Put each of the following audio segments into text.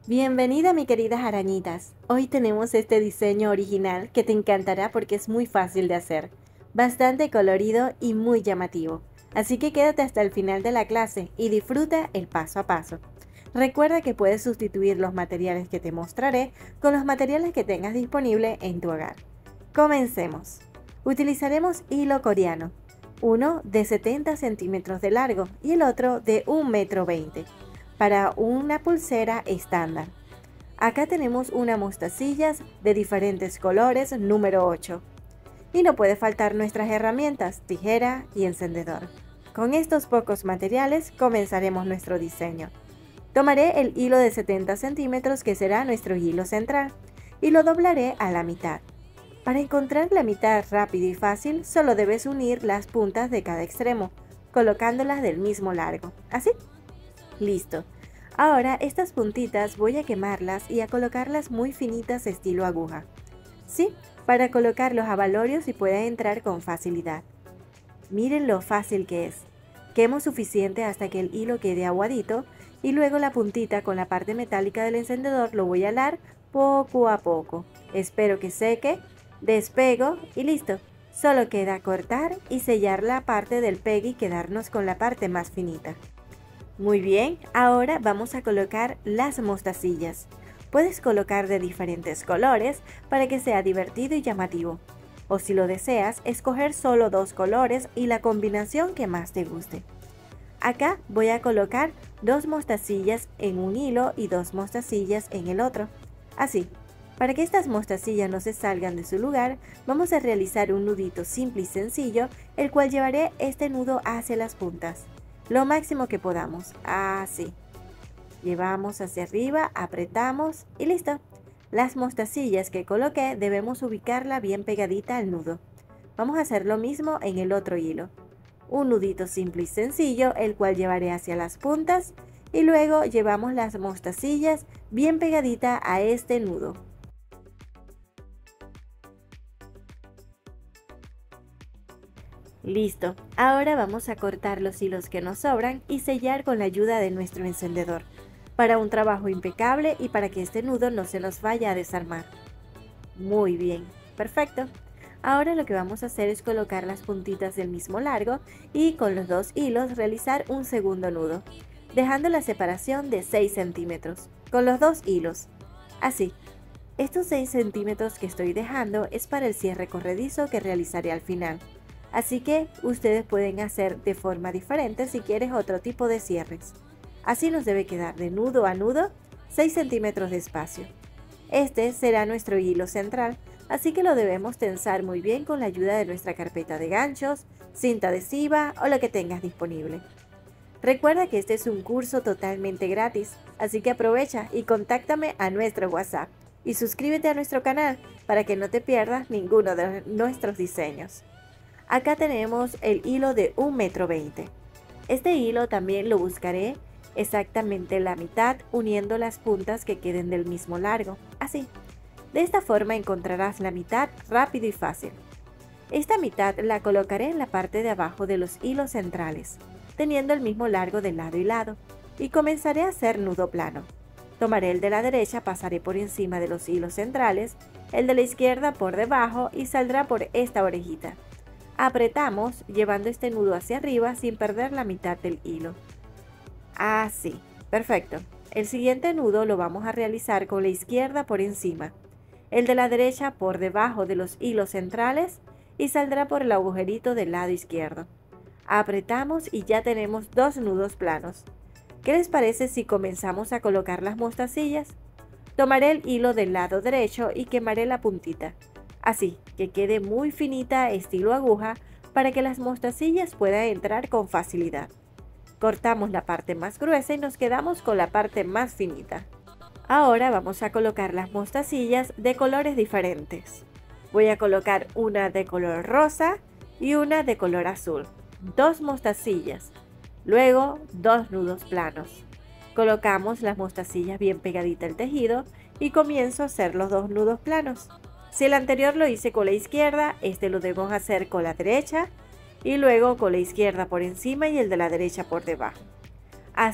Bienvenida mi queridas arañitas. Hoy tenemos este diseño original que te encantará porque es muy fácil de hacer, bastante colorido y muy llamativo. Así que quédate hasta el final de la clase y disfruta el paso a paso. Recuerda que puedes sustituir los materiales que te mostraré con los materiales que tengas disponible en tu hogar. Comencemos. Utilizaremos hilo coreano, uno de 70 centímetros de largo y el otro de 1,20 m para una pulsera estándar. Acá tenemos una mostacillas de diferentes colores número 8. Y no puede faltar nuestras herramientas, tijera y encendedor. Con estos pocos materiales comenzaremos nuestro diseño. Tomaré el hilo de 70 centímetros que será nuestro hilo central y lo doblaré a la mitad. Para encontrar la mitad rápido y fácil, solo debes unir las puntas de cada extremo, colocándolas del mismo largo. ¿Así? Listo. Ahora estas puntitas voy a quemarlas y a colocarlas muy finitas estilo aguja. Sí, para colocar los abalorios y pueda entrar con facilidad. Miren lo fácil que es. Quemo suficiente hasta que el hilo quede aguadito y luego la puntita con la parte metálica del encendedor lo voy a alar poco a poco. Espero que seque, despego y listo. Solo queda cortar y sellar la parte del pegue y quedarnos con la parte más finita. Muy bien, ahora vamos a colocar las mostacillas. Puedes colocar de diferentes colores para que sea divertido y llamativo. O si lo deseas, escoger solo dos colores y la combinación que más te guste. Acá voy a colocar dos mostacillas en un hilo y dos mostacillas en el otro. Así. Para que estas mostacillas no se salgan de su lugar, vamos a realizar un nudito simple y sencillo, el cual llevaré este nudo hacia las puntas. Lo máximo que podamos, así. Llevamos hacia arriba, apretamos y listo. Las mostacillas que coloqué debemos ubicarla bien pegadita al nudo. Vamos a hacer lo mismo en el otro hilo. Un nudito simple y sencillo, el cual llevaré hacia las puntas y luego llevamos las mostacillas bien pegadita a este nudo. Listo, ahora vamos a cortar los hilos que nos sobran y sellar con la ayuda de nuestro encendedor, para un trabajo impecable y para que este nudo no se nos vaya a desarmar. Muy bien, perfecto. Ahora lo que vamos a hacer es colocar las puntitas del mismo largo y con los dos hilos realizar un segundo nudo, dejando la separación de 6 centímetros, con los dos hilos. Así, estos 6 centímetros que estoy dejando es para el cierre corredizo que realizaré al final. Así que ustedes pueden hacer de forma diferente si quieres otro tipo de cierres. Así nos debe quedar de nudo a nudo 6 centímetros de espacio. Este será nuestro hilo central, así que lo debemos tensar muy bien con la ayuda de nuestra carpeta de ganchos, cinta adhesiva o lo que tengas disponible. Recuerda que este es un curso totalmente gratis, así que aprovecha y contáctame a nuestro WhatsApp y suscríbete a nuestro canal para que no te pierdas ninguno de nuestros diseños. Acá tenemos el hilo de 1,20 m. Este hilo también lo buscaré exactamente la mitad uniendo las puntas que queden del mismo largo, así. De esta forma encontrarás la mitad rápido y fácil. Esta mitad la colocaré en la parte de abajo de los hilos centrales, teniendo el mismo largo de lado y lado, y comenzaré a hacer nudo plano. Tomaré el de la derecha, pasaré por encima de los hilos centrales, el de la izquierda por debajo y saldrá por esta orejita. Apretamos llevando este nudo hacia arriba sin perder la mitad del hilo. Así, perfecto. El siguiente nudo lo vamos a realizar con la izquierda por encima, el de la derecha por debajo de los hilos centrales y saldrá por el agujerito del lado izquierdo. Apretamos y ya tenemos dos nudos planos. ¿Qué les parece si comenzamos a colocar las mostacillas? Tomaré el hilo del lado derecho y quemaré la puntita. Así, que quede muy finita estilo aguja para que las mostacillas puedan entrar con facilidad. Cortamos la parte más gruesa y nos quedamos con la parte más finita. Ahora vamos a colocar las mostacillas de colores diferentes. Voy a colocar una de color rosa y una de color azul. Dos mostacillas. Luego, dos nudos planos. Colocamos las mostacillas bien pegadita al tejido y comienzo a hacer los dos nudos planos. Si el anterior lo hice con la izquierda, este lo debemos hacer con la derecha y luego con la izquierda por encima y el de la derecha por debajo. Así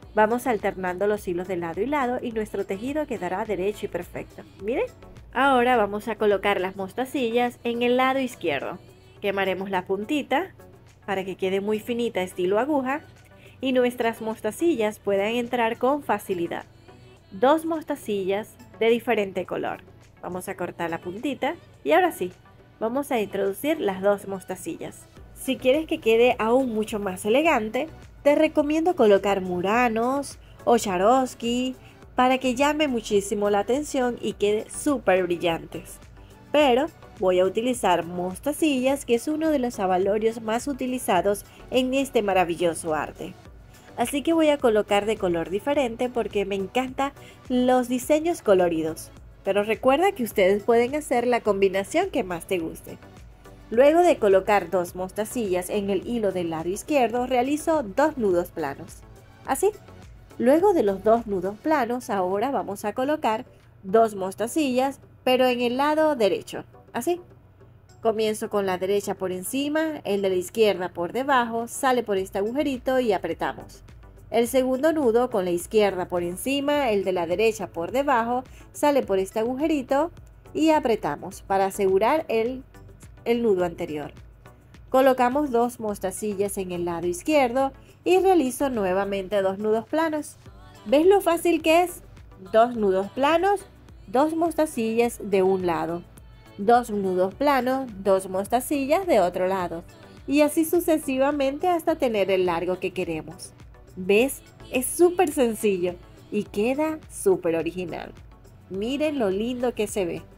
Vamos alternando los hilos de lado y lado y nuestro tejido quedará derecho y perfecto. Miren. Ahora vamos a colocar las mostacillas en el lado izquierdo. Quemaremos la puntita para que quede muy finita estilo aguja y nuestras mostacillas puedan entrar con facilidad. 2 mostacillas de diferente color. Vamos a cortar la puntita y ahora sí, vamos a introducir las 2 mostacillas. Si quieres que quede aún mucho más elegante, te recomiendo colocar muranos o Swarovski para que llame muchísimo la atención y quede súper brillantes. Pero voy a utilizar mostacillas, que es uno de los abalorios más utilizados en este maravilloso arte. Así que voy a colocar de color diferente porque me encantan los diseños coloridos. Pero recuerda que ustedes pueden hacer la combinación que más te guste. Luego de colocar 2 mostacillas en el hilo del lado izquierdo, realizo 2 nudos planos. Así. Luego de los 2 nudos planos, ahora vamos a colocar 2 mostacillas, pero en el lado derecho. Así. Comienzo con la derecha por encima, el de la izquierda por debajo, sale por este agujerito y apretamos. El segundo nudo con la izquierda por encima, el de la derecha por debajo, sale por este agujerito y apretamos para asegurar el nudo anterior. Colocamos 2 mostacillas en el lado izquierdo y realizo nuevamente 2 nudos planos. ¿Ves lo fácil que es? 2 nudos planos, 2 mostacillas de un lado, 2 nudos planos, 2 mostacillas de otro lado y así sucesivamente hasta tener el largo que queremos. ¿Ves? Es súper sencillo y queda súper original. Miren lo lindo que se ve.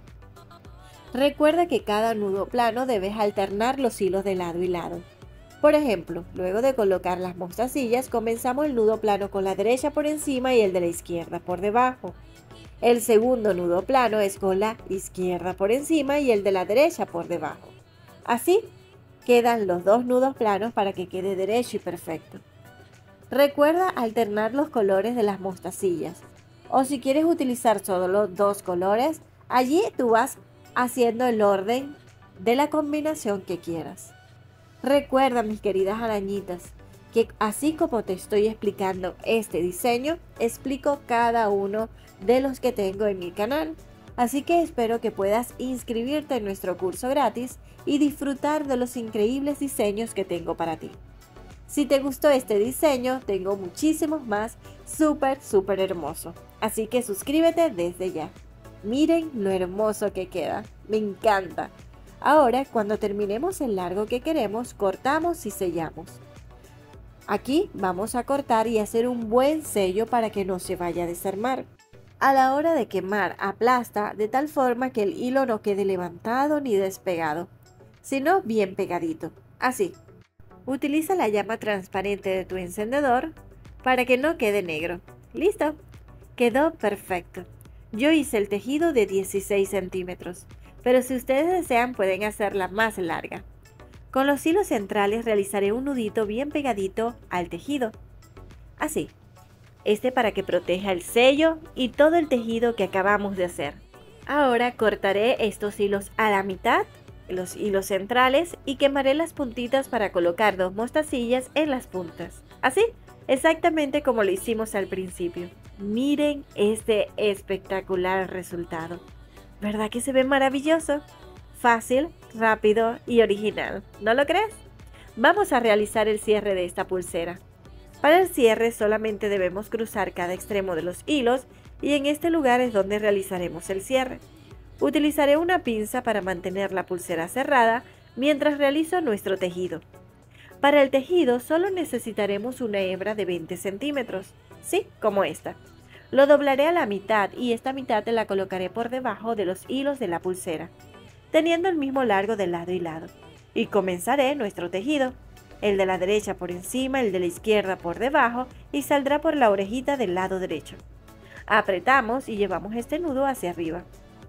Recuerda que cada nudo plano debes alternar los hilos de lado y lado. Por ejemplo, luego de colocar las mostacillas, comenzamos el nudo plano con la derecha por encima y el de la izquierda por debajo. El segundo nudo plano es con la izquierda por encima y el de la derecha por debajo. Así quedan los 2 nudos planos para que quede derecho y perfecto. Recuerda alternar los colores de las mostacillas. O si quieres utilizar solo los 2 colores, allí tú vas haciendo el orden de la combinación que quieras. Recuerda, mis queridas arañitas, que así como te estoy explicando este diseño, explico cada uno de los que tengo en mi canal. Así que espero que puedas inscribirte en nuestro curso gratis y disfrutar de los increíbles diseños que tengo para ti. Si te gustó este diseño, tengo muchísimos más súper hermoso. Así que suscríbete desde ya. Miren lo hermoso que queda, me encanta. Ahora, cuando terminemos el largo que queremos, cortamos y sellamos. Aquí vamos a cortar y hacer un buen sello para que no se vaya a desarmar. A la hora de quemar, aplasta de tal forma que el hilo no quede levantado ni despegado, sino bien pegadito, así. Utiliza la llama transparente de tu encendedor para que no quede negro. ¡Listo! Quedó perfecto. Yo hice el tejido de 16 centímetros, pero si ustedes desean pueden hacerla más larga. Con los hilos centrales realizaré un nudito bien pegadito al tejido. Así. Para que proteja el sello y todo el tejido que acabamos de hacer. Ahora cortaré estos hilos a la mitad, los hilos centrales, y quemaré las puntitas para colocar 2 mostacillas en las puntas. Así, exactamente como lo hicimos al principio. Miren este espectacular resultado. ¿Verdad que se ve maravilloso? Fácil, rápido y original, ¿no lo crees? Vamos a realizar el cierre de esta pulsera. Para el cierre solamente debemos cruzar cada extremo de los hilos y en este lugar es donde realizaremos el cierre. Utilizaré una pinza para mantener la pulsera cerrada mientras realizo nuestro tejido. Para el tejido solo necesitaremos una hebra de 20 centímetros, sí, como esta. Lo doblaré a la mitad y esta mitad la colocaré por debajo de los hilos de la pulsera, teniendo el mismo largo de lado y lado. Y comenzaré nuestro tejido, el de la derecha por encima, el de la izquierda por debajo y saldrá por la orejita del lado derecho. Apretamos y llevamos este nudo hacia arriba.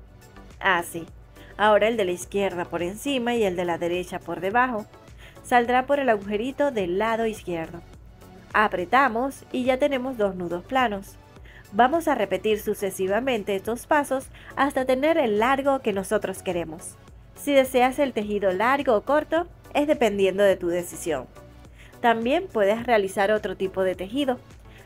Así. Ahora el de la izquierda por encima y el de la derecha por debajo. Saldrá por el agujerito del lado izquierdo. Apretamos y ya tenemos 2 nudos planos. Vamos a repetir sucesivamente estos pasos hasta tener el largo que nosotros queremos. Si deseas el tejido largo o corto, es dependiendo de tu decisión. También puedes realizar otro tipo de tejido.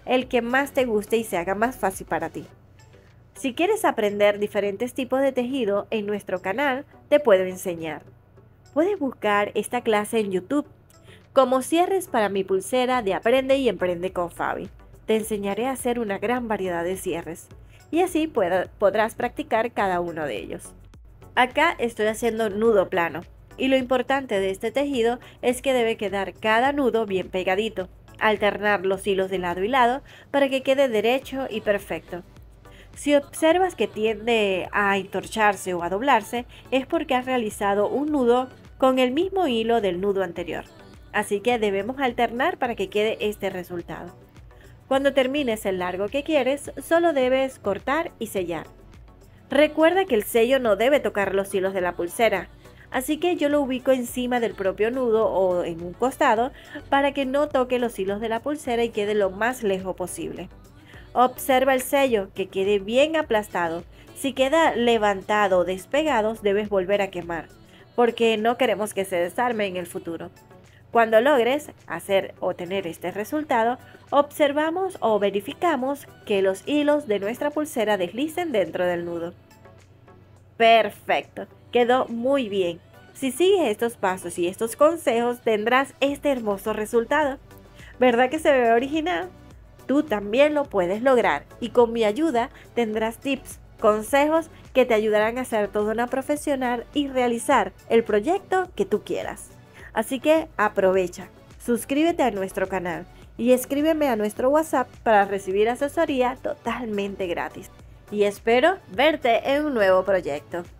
el que más te guste y se haga más fácil para ti. Si quieres aprender diferentes tipos de tejido en nuestro canal, te puedo enseñar. Puedes buscar esta clase en YouTube como cierres para mi pulsera de Aprende y Emprende con Fabi. Te enseñaré a hacer una gran variedad de cierres y así podrás practicar cada uno de ellos. Acá estoy haciendo nudo plano y lo importante de este tejido es que debe quedar cada nudo bien pegadito. Alternar los hilos de lado y lado para que quede derecho y perfecto. Si observas que tiende a entorcharse o a doblarse, es porque has realizado un nudo con el mismo hilo del nudo anterior. Así que debemos alternar para que quede este resultado. Cuando termines el largo que quieres, solo debes cortar y sellar. Recuerda que el sello no debe tocar los hilos de la pulsera, así que yo lo ubico encima del propio nudo o en un costado para que no toque los hilos de la pulsera y quede lo más lejos posible. Observa el sello, que quede bien aplastado. Si queda levantado o despegado, debes volver a quemar, porque no queremos que se desarme en el futuro. Cuando logres hacer o tener este resultado, observamos o verificamos que los hilos de nuestra pulsera deslicen dentro del nudo. Perfecto, quedó muy bien. Si sigues estos pasos y estos consejos, tendrás este hermoso resultado. ¿Verdad que se ve original? Tú también lo puedes lograr y con mi ayuda tendrás tips, consejos que te ayudarán a ser toda una profesional y realizar el proyecto que tú quieras. Así que aprovecha, suscríbete a nuestro canal y escríbeme a nuestro WhatsApp para recibir asesoría totalmente gratis. Y espero verte en un nuevo proyecto.